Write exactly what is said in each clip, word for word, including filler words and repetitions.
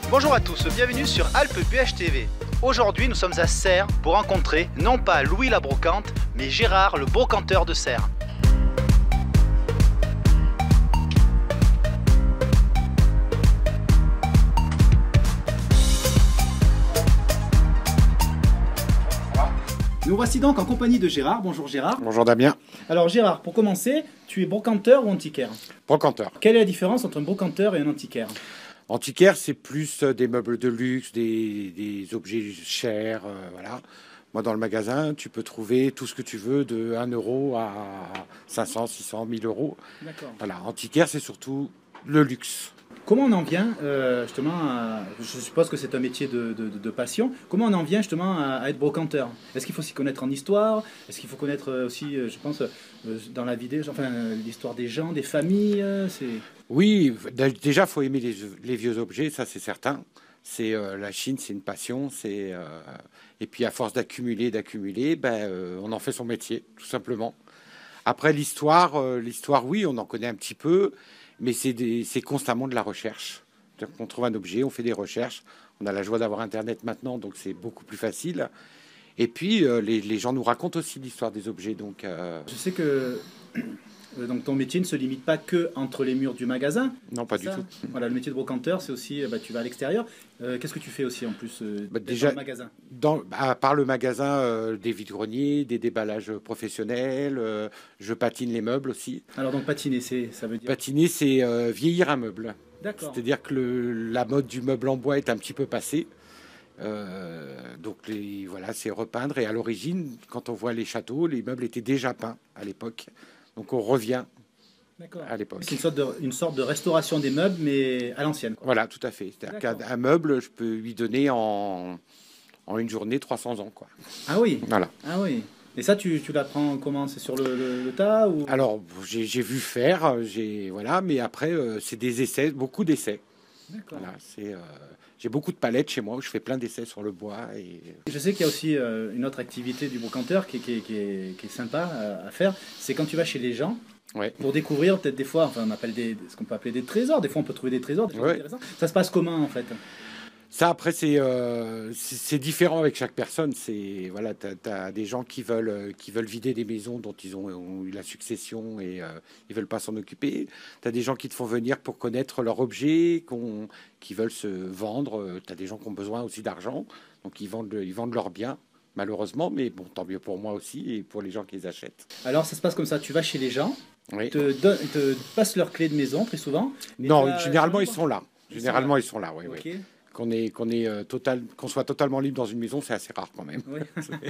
Bonjour à tous, bienvenue sur Alpes B H T V. Aujourd'hui nous sommes à Serres pour rencontrer non pas Louis la brocante, mais Gérard le brocanteur de Serres. Nous voici donc en compagnie de Gérard. Bonjour Gérard. Bonjour Damien. Alors Gérard, pour commencer, tu es brocanteur ou antiquaire? Brocanteur. Quelle est la différence entre un brocanteur et un antiquaire? Antiquaire, c'est plus des meubles de luxe, des, des objets chers, euh, voilà. Moi, dans le magasin, tu peux trouver tout ce que tu veux de un euro à cinq cents, six cents, mille euros. D'accord. Voilà. Antiquaire, c'est surtout le luxe. Comment on en vient euh, justement à, je suppose que c'est un métier de, de, de passion, comment on en vient justement à, à être brocanteur? Est-ce qu'il faut s'y connaître en histoire? Est-ce qu'il faut connaître aussi, je pense, dans la vie des, enfin, l'histoire des gens, des familles c'est... Oui, déjà, il faut aimer les, les vieux objets, ça c'est certain. C'est euh, la Chine, c'est une passion. C'est euh, et puis à force d'accumuler, d'accumuler, ben, euh, on en fait son métier, tout simplement. Après l'histoire, euh, l'histoire, oui, on en connaît un petit peu. Mais c'est constamment de la recherche. On trouve un objet, on fait des recherches. On a la joie d'avoir Internet maintenant, donc c'est beaucoup plus facile. Et puis, euh, les, les gens nous racontent aussi l'histoire des objets. Donc, euh... Je sais que donc, ton métier ne se limite pas que entre les murs du magasin. Non, pas du ça. tout. Voilà, le métier de brocanteur, c'est aussi, bah, tu vas à l'extérieur. Euh, Qu'est-ce que tu fais aussi en plus euh, bah, déjà, dans le magasin dans, À part le magasin, euh, des vide-greniers, des déballages professionnels, euh, je patine les meubles aussi. Alors donc patiner, ça veut dire Patiner, c'est euh, vieillir un meuble. C'est-à-dire que le, la mode du meuble en bois est un petit peu passée. Euh, donc les, voilà, c'est repeindre. Et à l'origine, quand on voit les châteaux, les meubles étaient déjà peints à l'époque. Donc on revient à l'époque. C'est une sorte, de, une sorte de restauration des meubles, mais à l'ancienne. Voilà, tout à fait. C'est-à-dire qu'un meuble, je peux lui donner en, en une journée trois cents ans, quoi. Ah oui. Voilà. Ah oui. Et ça, tu, tu l'apprends comment? C'est sur le, le, le tas ou... Alors, j'ai vu faire, voilà, mais après, euh, c'est des essais, beaucoup d'essais. Voilà, c'est... Euh, J'ai beaucoup de palettes chez moi où je fais plein d'essais sur le bois. Et... Je sais qu'il y a aussi euh, une autre activité du brocanteur qui, qui, qui, est, qui est sympa à, à faire. C'est quand tu vas chez les gens ouais. pour découvrir peut-être des fois, enfin on appelle des, ce qu'on peut appeler des trésors. Des fois on peut trouver des trésors, des choses ouais. intéressantes. Ça se passe comment en fait? Ça, après, c'est euh, différent avec chaque personne. C'est voilà, tu as, as des gens qui veulent, qui veulent vider des maisons dont ils ont, ont eu la succession et euh, ils veulent pas s'en occuper. Tu as des gens qui te font venir pour connaître leur objet, qu'on, qui veulent se vendre. Tu as des gens qui ont besoin aussi d'argent, donc ils vendent, ils vendent leurs biens, malheureusement. Mais bon, tant mieux pour moi aussi et pour les gens qui les achètent. Alors, ça se passe comme ça. Tu vas chez les gens, oui. te, donne, te passent leurs clés de maison très souvent. Non, là, généralement, ils sont là. Ils généralement, sont là. Ils sont là, oui. Okay. oui. Qu'on est, qu'on est euh, total, qu'on soit totalement libre dans une maison, c'est assez rare quand même. Oui.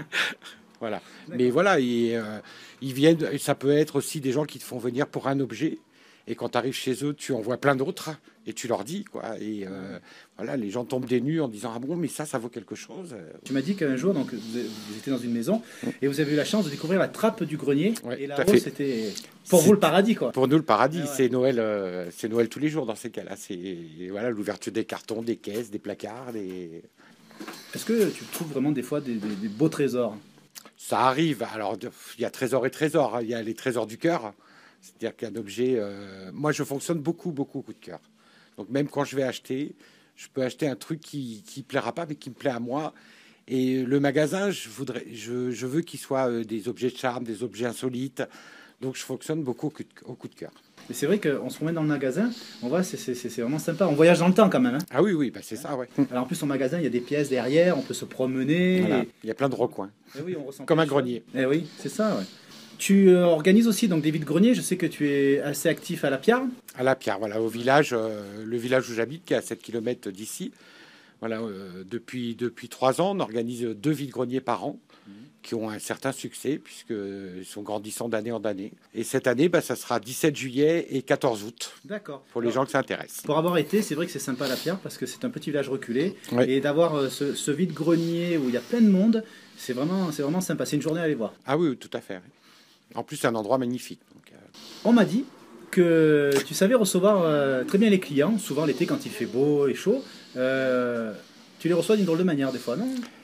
Voilà. Mais voilà, ils, euh, ils viennent. Ça peut être aussi des gens qui te font venir pour un objet. Et quand tu arrives chez eux, tu en vois plein d'autres et tu leur dis quoi. Et euh, voilà, les gens tombent des nues en disant ah bon, mais ça, ça vaut quelque chose. Tu m'as dit qu'un jour, donc vous, vous étiez dans une maison et vous avez eu la chance de découvrir la trappe du grenier. Ouais, et là-haut, c'était pour vous le paradis, quoi. Pour nous, le paradis, ah ouais. c'est Noël. Euh, c'est Noël tous les jours dans ces cas-là. C'est voilà l'ouverture des cartons, des caisses, des placards. Des... Est-ce que tu trouves vraiment des fois des, des, des beaux trésors? Ça arrive. Alors, il y a trésor et trésor. Il y a les trésors du cœur. C'est-à-dire qu'un objet... Euh, moi, je fonctionne beaucoup, beaucoup au coup de cœur. Donc, même quand je vais acheter, je peux acheter un truc qui ne plaira pas, mais qui me plaît à moi. Et le magasin, je, voudrais, je, je veux qu'il soit euh, des objets de charme, des objets insolites. Donc, je fonctionne beaucoup au coup de, au coup de cœur. Mais c'est vrai qu'on se promène dans le magasin, on voit, c'est vraiment sympa. On voyage dans le temps quand même. Hein. Ah oui, oui, bah c'est ça, ouais. Alors en plus, au magasin, il y a des pièces derrière, on peut se promener. Voilà. Et... Il y a plein de recoins. Et oui, on ressent comme un grenier. Eh oui, c'est ça, ouais. Tu euh, organises aussi donc des vides-greniers. Je sais que tu es assez actif à la Pierre. À la Pierre, voilà, au village, euh, le village où j'habite, qui est à sept kilomètres d'ici. Voilà, euh, depuis, depuis trois ans, on organise deux vides-greniers par an, mmh. qui ont un certain succès, puisqu'ils sont grandissants d'année en année. Et cette année, bah, ça sera dix-sept juillet et quatorze août. D'accord. Pour les Alors, gens que ça intéresse. Pour avoir été, c'est vrai que c'est sympa à la Pierre, parce que c'est un petit village reculé. Oui. Et d'avoir euh, ce, ce vide-grenier où il y a plein de monde, c'est vraiment, vraiment sympa. C'est une journée à aller voir. Ah oui, tout à fait. En plus, c'est un endroit magnifique. Donc, euh... On m'a dit que tu savais recevoir euh, très bien les clients, souvent l'été quand il fait beau et chaud. Euh, tu les reçois d'une drôle de manière des fois, non?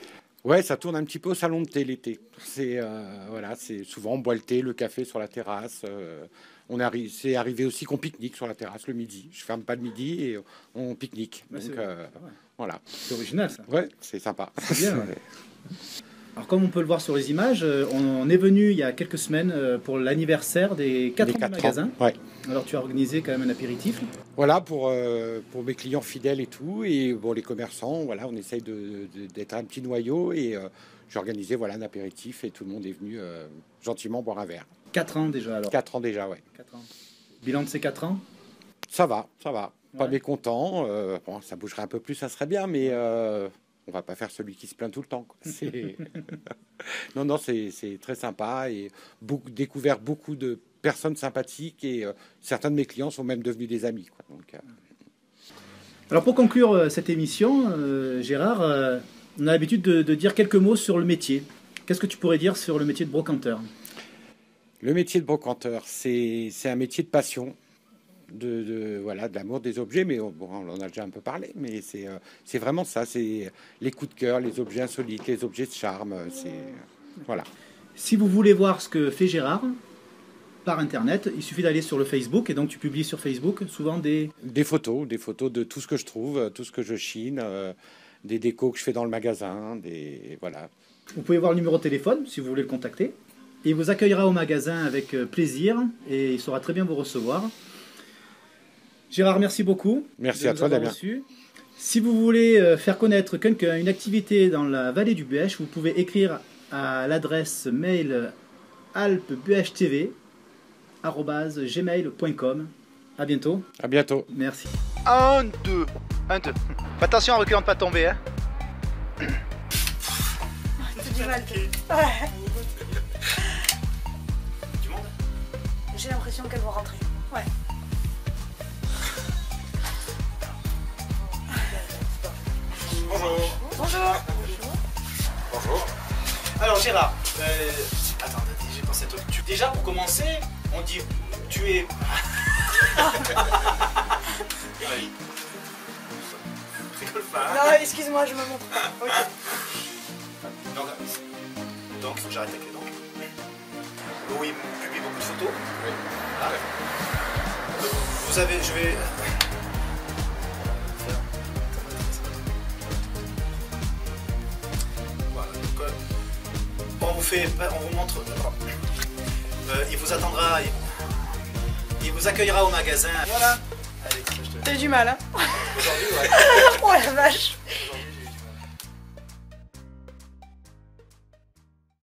Ouais, ça tourne un petit peu au salon de thé l'été. C'est euh, voilà, c'est souvent on boit le thé, le café sur la terrasse. Euh, on arri c'est arrivé aussi qu'on pique-nique sur la terrasse le midi. Je ferme pas le midi et on pique-nique. Bah, Donc c'est euh, ouais. voilà. C'est original ça. Ouais, c'est sympa. C'est bien. Ouais. Alors comme on peut le voir sur les images, on est venu il y a quelques semaines pour l'anniversaire des quatre ans du magasin. Ans. Ouais. Alors tu as organisé quand même un apéritif. Voilà pour, euh, pour mes clients fidèles et tout. Et bon, les commerçants, voilà, on essaye de, de, d'être un petit noyau. Et euh, j'ai organisé voilà, un apéritif et tout le monde est venu euh, gentiment boire un verre. quatre ans déjà alors. quatre ans déjà, ouais. quatre ans. Bilan de ces quatre ans? Ça va, ça va. Pas ouais. mécontent. Euh, bon, ça bougerait un peu plus, ça serait bien, mais... Euh, on va pas faire celui qui se plaint tout le temps. non, non, c'est très sympa et beaucoup, découvert beaucoup de personnes sympathiques et euh, certains de mes clients sont même devenus des amis. Quoi. Donc, euh... Alors pour conclure euh, cette émission, euh, Gérard, euh, on a l'habitude de, de dire quelques mots sur le métier. Qu'est-ce que tu pourrais dire sur le métier de brocanteur? Le métier de brocanteur, c'est un métier de passion. De, de voilà de l'amour des objets, mais bon, on en a déjà un peu parlé, mais c'est euh, c'est vraiment ça, c'est les coups de cœur, les objets insolites, les objets de charme, c'est voilà. Si vous voulez voir ce que fait Gérard par internet, il suffit d'aller sur le Facebook et donc tu publies sur Facebook souvent des des photos, des photos de tout ce que je trouve, tout ce que je chine, euh, des décos que je fais dans le magasin, des voilà. Vous pouvez voir le numéro de téléphone si vous voulez le contacter. Il vous accueillera au magasin avec plaisir et il saura très bien vous recevoir. Gérard, merci beaucoup. Merci à toi, Damien. Si vous voulez faire connaître quelqu'un, une activité dans la vallée du Buëch, vous pouvez écrire à l'adresse mail alpesbuechtv arobase gmail point com. À bientôt. À bientôt. Merci. Un, deux. Un, deux. Attention, en reculant de pas tomber. Hein. C'est du mal. Ouais. Du monde. J'ai l'impression qu'elles vont rentrer. Ouais. Bonjour. Bonjour. Bonjour. Alors Gérard, euh, attends, j'ai pensé à toi. Tu, déjà pour commencer, on dit tu es. Oui. Rigole pas. Hein. Non, excuse-moi, je me montre. Okay. Donc, donc, faut que j'arrête avec les dents. Oui, publie beaucoup de photos. Oui. Ah. Vous avez, je vais. On vous fait, on vous montre. Euh, il vous attendra, il, il vous accueillera au magasin. Voilà. Allez, je te... T'as eu du mal, hein? Aujourd'hui, ouais. Oh la vache.